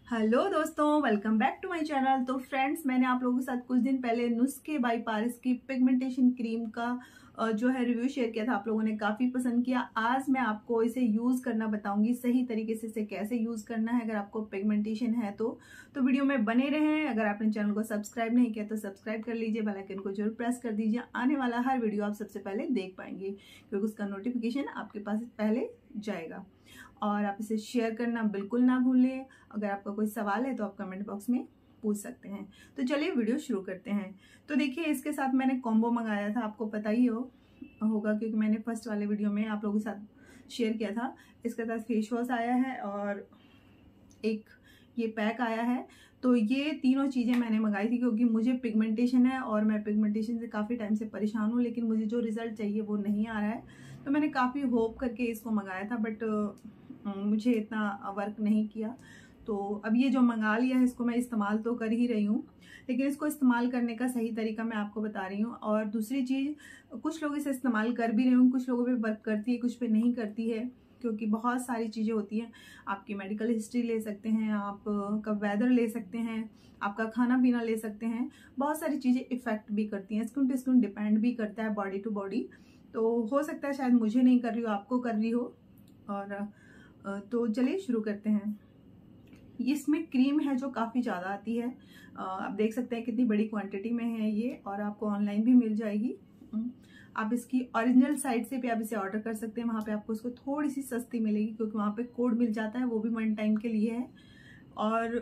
Hello दोस्तों, welcome back to my channel. तो friends, मैंने आप लोगों के साथ कुछ दिन पहले नुस्खे बाय पारस की पिगमेंटेशन क्रीम का जो है रिव्यू शेयर किया था। आप लोगों ने काफ़ी पसंद किया। आज मैं आपको इसे यूज़ करना बताऊंगी, सही तरीके से इसे कैसे यूज़ करना है। अगर आपको पिगमेंटेशन है तो वीडियो में बने रहें। अगर आपने चैनल को सब्सक्राइब नहीं किया तो सब्सक्राइब कर लीजिए, बेल आइकन को जरूर प्रेस कर दीजिए। आने वाला हर वीडियो आप सबसे पहले देख पाएंगे, क्योंकि उसका नोटिफिकेशन आपके पास पहले जाएगा। और आप इसे शेयर करना बिल्कुल ना भूलें। अगर आपका कोई सवाल है तो आप कमेंट बॉक्स में पूछ सकते हैं। तो चलिए वीडियो शुरू करते हैं। तो देखिए, इसके साथ मैंने कॉम्बो मंगाया था, आपको पता ही होगा क्योंकि मैंने फर्स्ट वाले वीडियो में आप लोगों के साथ शेयर किया था। इसके साथ फेस वॉश आया है और एक ये पैक आया है। तो ये तीनों चीज़ें मैंने मंगाई थी क्योंकि मुझे पिगमेंटेशन है और मैं पिगमेंटेशन से काफ़ी टाइम से परेशान हूँ, लेकिन मुझे जो रिजल्ट चाहिए वो नहीं आ रहा है। तो मैंने काफ़ी होप करके इसको मंगाया था, बट मुझे इतना वर्क नहीं किया। तो अब ये जो मंगा लिया है इसको मैं इस्तेमाल तो कर ही रही हूँ, लेकिन इसको इस्तेमाल करने का सही तरीका मैं आपको बता रही हूँ। और दूसरी चीज़, कुछ लोग इसे इस्तेमाल कर भी रहे हूँ, कुछ लोगों पे वर्क करती है, कुछ पे नहीं करती है, क्योंकि बहुत सारी चीज़ें होती हैं। आपकी मेडिकल हिस्ट्री ले सकते हैं, आप का वेदर ले सकते हैं, आपका खाना पीना ले सकते हैं। बहुत सारी चीज़ें इफेक्ट भी करती हैं, स्किन टू स्किन डिपेंड भी करता है, बॉडी टू बॉडी। तो हो सकता है शायद मुझे नहीं कर रही हो, आपको कर रही हो। और तो चलिए शुरू करते हैं। इसमें क्रीम है जो काफ़ी ज़्यादा आती है। आप देख सकते हैं कितनी बड़ी क्वांटिटी में है ये, और आपको ऑनलाइन भी मिल जाएगी। आप इसकी ओरिजिनल साइट से भी आप इसे ऑर्डर कर सकते हैं। वहाँ पे आपको इसको थोड़ी सी सस्ती मिलेगी, क्योंकि वहाँ पे कोड मिल जाता है, वो भी 1 टाइम के लिए है। और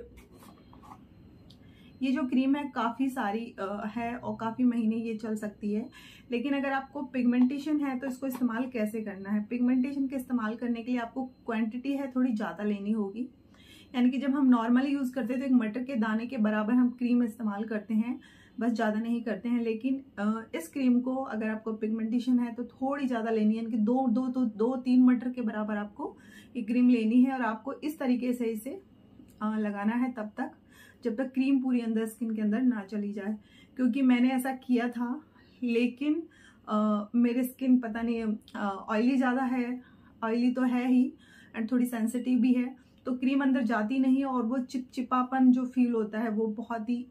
ये जो क्रीम है काफ़ी सारी है और काफ़ी महीने ये चल सकती है। लेकिन अगर आपको पिगमेंटेशन है तो इसको इस्तेमाल कैसे करना है। पिगमेंटेशन के इस्तेमाल करने के लिए आपको क्वांटिटी है थोड़ी ज़्यादा लेनी होगी। यानी कि जब हम नॉर्मली यूज़ करते हैं तो एक मटर के दाने के बराबर हम क्रीम इस्तेमाल करते हैं, बस ज़्यादा नहीं करते हैं। लेकिन इस क्रीम को अगर आपको पिगमेंटेशन है तो थोड़ी ज़्यादा लेनी है, यानी कि दो तीन मटर के बराबर आपको ये क्रीम लेनी है। और आपको इस तरीके से इसे लगाना है तब तक जब तक क्रीम पूरी अंदर स्किन के अंदर ना चली जाए। क्योंकि मैंने ऐसा किया था, लेकिन मेरे स्किन पता नहीं ऑयली ज़्यादा है, ऑयली तो है ही एंड थोड़ी सेंसिटिव भी है, तो क्रीम अंदर जाती नहीं है और वो चिपचिपापन जो फील होता है वो बहुत ही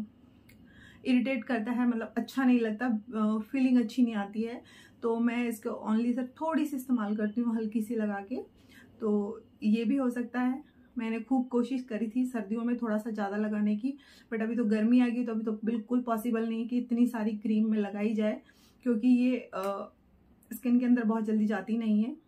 इरिटेट करता है, मतलब अच्छा नहीं लगता, फीलिंग अच्छी नहीं आती है। तो मैं इसको ओनली सिर्फ थोड़ी सी इस्तेमाल करती हूँ, हल्की सी लगा के। तो ये भी हो सकता है। मैंने खूब कोशिश करी थी सर्दियों में थोड़ा सा ज़्यादा लगाने की, बट अभी तो गर्मी आ गई, तो अभी तो बिल्कुल पॉसिबल नहीं कि इतनी सारी क्रीम में लगाई जाए, क्योंकि ये स्किन के अंदर बहुत जल्दी जाती नहीं है।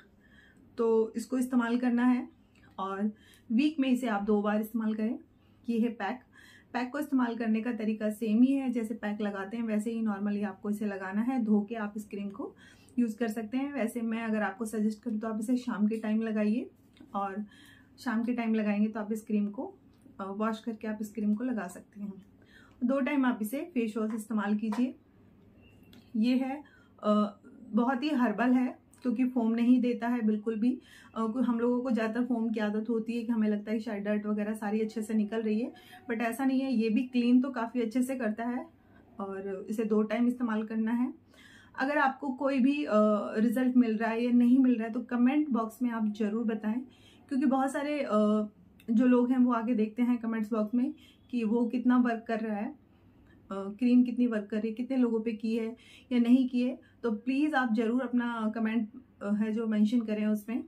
तो इसको इस्तेमाल करना है और वीक में इसे आप 2 बार इस्तेमाल करें। ये है पैक को इस्तेमाल करने का तरीका सेम ही है, जैसे पैक लगाते हैं वैसे ही नॉर्मली आपको इसे लगाना है। धो के आप इस क्रीम को यूज़ कर सकते हैं। वैसे मैं अगर आपको सजेस्ट करूँ तो आप इसे शाम के टाइम लगाइए, और शाम के टाइम लगाएंगे तो आप इस क्रीम को वॉश करके आप इस क्रीम को लगा सकते हैं। 2 टाइम आप इसे फेस वॉश इस्तेमाल कीजिए। ये है बहुत ही हर्बल है, क्योंकि फोम नहीं देता है बिल्कुल भी। हम लोगों को ज़्यादातर फोम की आदत होती है कि हमें लगता है शायद डर्ट वगैरह सारी अच्छे से निकल रही है, बट ऐसा नहीं है। ये भी क्लीन तो काफ़ी अच्छे से करता है, और इसे 2 टाइम इस्तेमाल करना है। अगर आपको कोई भी रिजल्ट मिल रहा है या नहीं मिल रहा है तो कमेंट बॉक्स में आप ज़रूर बताएं, क्योंकि बहुत सारे जो लोग हैं वो आके देखते हैं कमेंट्स बॉक्स में कि वो कितना वर्क कर रहा है, क्रीम कितनी वर्क कर रही है, कितने लोगों पे की है या नहीं की है। तो प्लीज़ आप ज़रूर अपना कमेंट है जो मेंशन करें उसमें।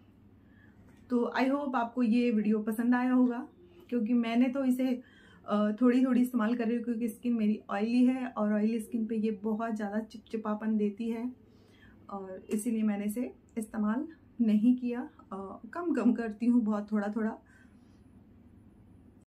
तो आई होप आपको ये वीडियो पसंद आया होगा, क्योंकि मैंने तो इसे थोड़ी थोड़ी इस्तेमाल कर रही हूँ, क्योंकि स्किन मेरी ऑयली है और ऑयली स्किन पे ये बहुत ज़्यादा चिपचिपापन देती है, और इसीलिए मैंने इसे इस्तेमाल नहीं किया। कम करती हूँ, बहुत थोड़ा थोड़ा।